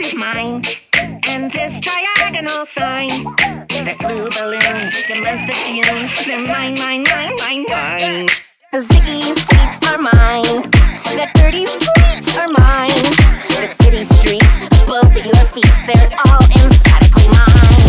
is mine, and this triagonal sign, that blue balloon, the month of June, they're mine, mine, mine, mine, mine. Ziggy's sweets are mine, the dirty streets are mine, the city streets, both of your feet, they're all emphatically mine.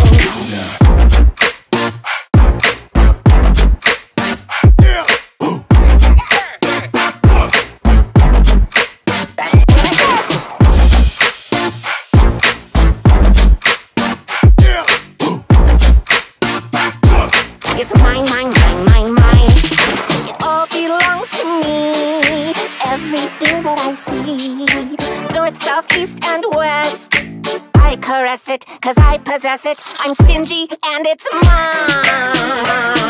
It's mine, mine, mine, mine, mine. It all belongs to me. Everything that I see, north, south, east, and west, I caress it, 'cause I possess it. I'm stingy, and it's mine.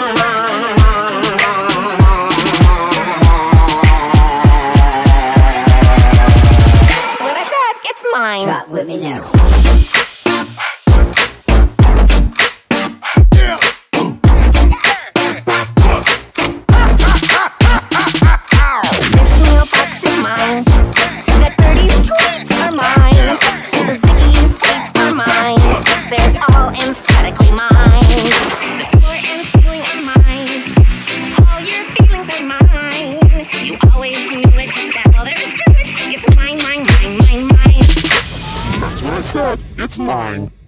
That's what I said, it's mine. Drop with me now. Emphatically mine. The floor and the ceiling are mine. All your feelings are mine. You always knew it. That's all there is to it. It's mine, mine, mine, mine, mine. That's what I said. It's mine.